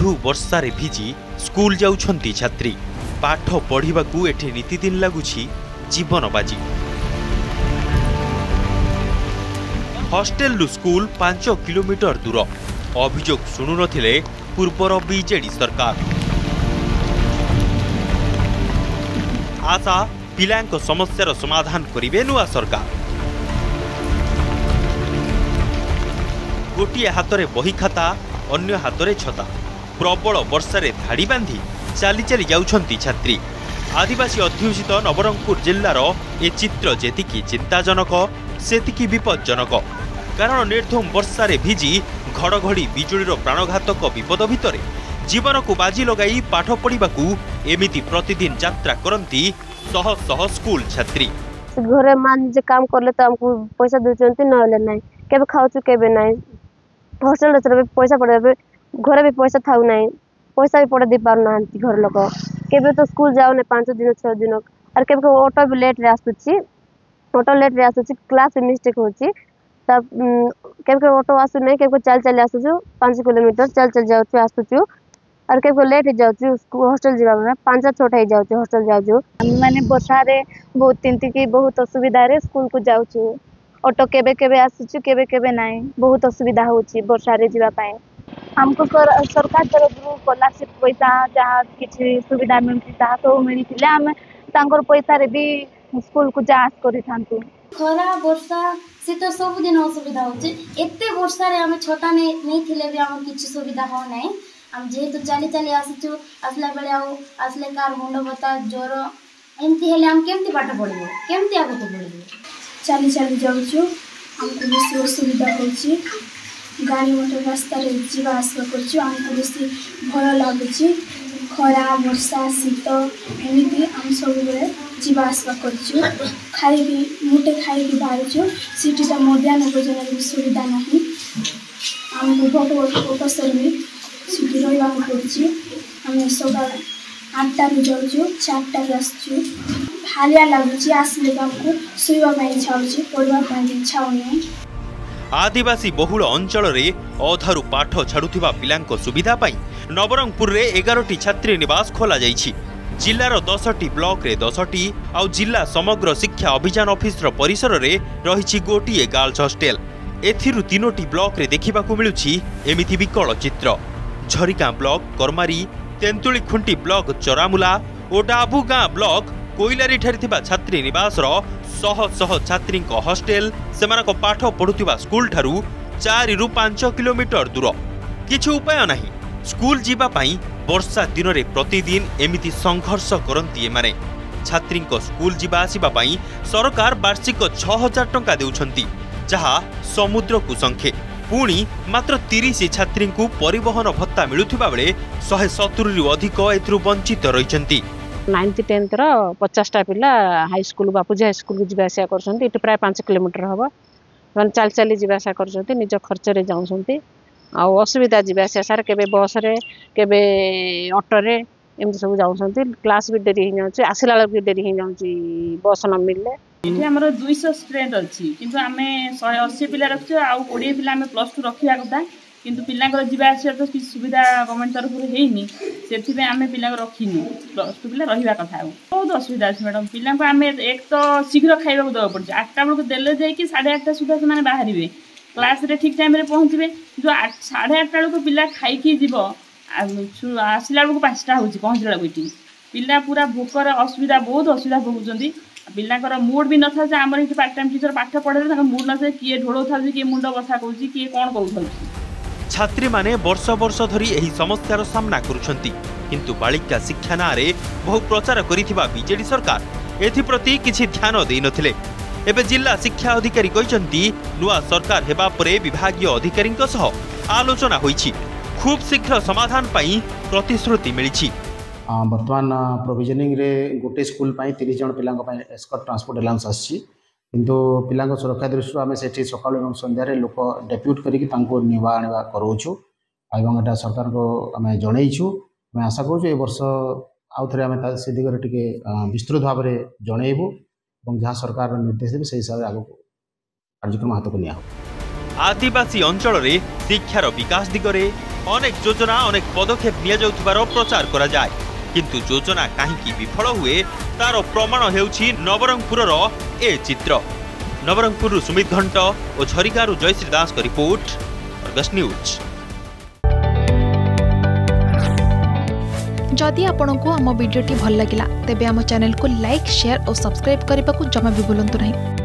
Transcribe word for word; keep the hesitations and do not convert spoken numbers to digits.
मधु वर्षारे भिजी स्कूल जाउछंती छात्री पाठ पढ़िबाकू एठी नीतिदिन लगुछि जीवन बाजी। हॉस्टेल रु स्कूल पांच किलोमीटर दूर अभियोग शुणु नथिले पूर्वर बीजेडी सरकार। आशा पिलांक समस्यार समाधान करिवे नुआ सरकार। गोटिए हातरे बही खाता अन्य हातरे छता प्रबल वर्षारे धाड़ी बांधी चाली चाली जाउछंती छात्री। आदिवासी अध्युषित नवरंगपुर जिल्लार ए चित्र जेतिकी चिंताजनक सेतिकी विपज्जनक। कारण निर्धूम वर्षारे भिजी घड़घड़ी बिजुलीर प्राणघातक विपद भितरे जीवन को बाजी लगाई पाठ पढ़िबाकू एमिति प्रतिदिन यात्रा करंती शह शह स्कूल छात्री। घरे मान जे काम करले त हमको पैसा देचंती नहले नाही केबे खाउछु केबे नाही। हॉस्टेल रे पैसा पड़े घरे भी पैसा थाउ नाही पैसा भी पड़े दे पार ना घर लोक केबे तो स्कूल जाओ ने पांच दिन छह दिन और केबे ऑटो भी लेट रे आसुची ऑटो लेट रे आसुची क्लास में मिस्टेक होची तब केबे ऑटो आसु नहीं केबे चल चल आसुछु पांच किलोमीटर चल चल जाउछु आसुछु और केबे लेट हो जाउछु स्कूल हॉस्टल जीवा में पांच छोटा हो जाउछु हॉस्टल जाउछु माने वर्षा रे बहुत तिंती की बहुत असुविधा रे स्कूल को जाउछु ऑटो केबे केबे आसुछु केबे केबे नाही बहुत असुविधा होची वर्षा रे जीवा पाए। हमको सरकार तरफ स्कॉलरशिप पैसा जहाँ किसी सुविधा मिलती ताहा सब मिलथिले हम तांकर पैसा रे भी स्कूल को जांच करि थांतु। खरा वर्षा से तो सब दिन असुविधा होची एते वर्षा रे हम छोटा ने नहीं थिले भी हम किछि सुविधा हो नाही। हम जेहेतु चाली चाली आसुछु असला बेले आउ असले कार मुंड बता जोर एमती हेले हम केमती पाठ पढिबो केमती आगो पढिबो चाली चाली जाउछु हमको बेसी असुविधा होची गाड़ी मोटर रास्ता रे जीवा आसवा करछु हमको बेसी भय लागुची खरा वर्षा शीत एमिति हम सब बेले जीवा आसवा करछु खाई भी मुटे खाई भी बारछु सिटी ता मध्याह्न भोजन रे सुविधा नाही हमको बहुत उपस्तर में सिटी रहिबा पड़छि हम सकाळ आठटा रे जाउछु चारटा रे आसछु हालिया लागुची आसले हमको सुइबा ପାଇଁ इच्छा होची पढवा ପାଇଁ इच्छा होनी। आदिवासी बहुल अंचल रे अधारु पाठ छाड़ुथिबा पिलांको सुविधा पाई नवरंगपुर रे एगारटी छात्री निवास खोला जाइछि। जिल्लार दसटी ब्लॉक रे दसटी आउ जिल्ला समग्र शिक्षा अभियान ऑफिस रो परिसर रे रहिछि गोटिए गर्ल्स हॉस्टेल। एथिरु तीनोटी ब्लॉक रे देखिबाकू मिलुछि एमिति विकल चित्र। झरिका ब्लॉक करमारी तेंतुली खुंटी ब्लॉक चरामुला ओ डाबू गाँ ब्लॉक कोइलारी ठारे थिबा छात्री निवास रो शह शह छात्री हॉस्टेल सेमानक पाठ पढ़ुथिबा स्कूल ठारू चार रु पांच किलोमीटर दूर। किछु उपाय नाही स्कूल जीवा पाई वर्षा दिन रे प्रतिदिन एमिति संघर्ष करंती एमाने। छात्री स्कूल जीवा आसीबा पाई सरकार वार्षिक छह हजार टंका देउछंती जहा समुद्र को संखे पुणी मात्र तीस छात्री को परिवहन भत्ता मिलुथिबा बेले एक सौ सत्तर रु अधिक एथरु वंचित रहिछंती। नाइन्थ टेन्थ पचासटा पिला high school Bapuji high school को जीवा आसा करछंती इट प्राय पांच किलोमीटर हबो माने चाल चाली जीवा आसा करछंती निज खर्च रे जाउछंती आ असुविधा जीवा आसा सार केबे बस रे केबे ऑटो रे एमति सब जाउछंती क्लास भी देरी हो जाउची आसिला लग भी देरी हो जाउची बस न मिलले। इथे हमर दो सौ स्टूडेंट अछि किंतु हमें एक सौ अस्सी पिला रखछु आ बीस पिला हमें प्लस टू रखिया कथा किंतु पिलांकर जीवा आसा तो किछ सुविधा गवर्नमेंट तरफ रे हेइनी सेथि में हमें पिला रखिनी प्लस टू पिला रहिबा कथा बहुत असुविधा अछि मैडम। पिला को हमें एक तो शीघ्र खाइबा को दवा पड़छ आठटा बेल को देले जाय कि साढ़े आठटा सुधा से माने बाहरिबे क्लास रे ठीक टाइम रे पहुंचबे जो साढ़े आठटा बेल को पिला खाई की जीवो आसिला बेल को पांचटा होची पहुंचला बेटी पिला पूरा भूकर असुविधा बहुत असुविधा भोगुचंदी। पिलांकर मूड भी नथा जे हमर इथे पार्ट टाइम टीचर पाठ पढे तांकर मूड नथा किए ढोळो थाउ किए मुंड बसा कहूची किए कोन कहू छात्री माने वर्ष वर्ष धरी एही समस्यार सामना करुछंती किंतु बालिका शिक्षा नारे बहु प्रचार करिथिबा बीजेडी सरकार एथि प्रति किछि ध्यान देइ नथिले। एबे जिल्ला शिक्षा अधिकारी कहिसंती नुआ सरकार हेबा परे विभागीय अधिकारीक सह आलोचना होईछि खूब शीघ्र समाधान पाई प्रतिश्रुति मिलिछि। वर्तमान प्रोविजनिंग रे गोटे स्कूल पाई तीस जन पिलांक पाई एस्कॉर्ट ट्रांसपोर्ट अलाउंस आछि किंतु पिलांक सुरक्षा दृष्टि आम से सकाल और संध्यारे लोक डेप्यूट करके निवा आने करोचु एवं एटा सरकार को आम जनईचु आम आशा करूँ ए वर्ष आउ थे आम से दिगरे टिके विस्तृत भाव में जनइबू और जहाँ सरकार निर्देश देवे से हिसाब से आगे कार्यक्रम हाथ को निया। आदिवासी अंचल रे शिक्षार विकास दिगरे अनेक योजना अनेक पदक्षेप निया जाउथिबार प्रचार करा जाय किंतु योजना काहींकी विफल हुए तार प्रमाण हेउछि नवरंगपुरर ए चित्र। नवरंगपुर सुमित घंट और झरिगारू जयश्री दास का रिपोर्ट, अर्गस न्यूज। जदि आपंक आम भिडी भल लगा तेब आम चैनल को लाइक शेयर और सब्सक्राइब करने को जमा भी भूलु नहीं।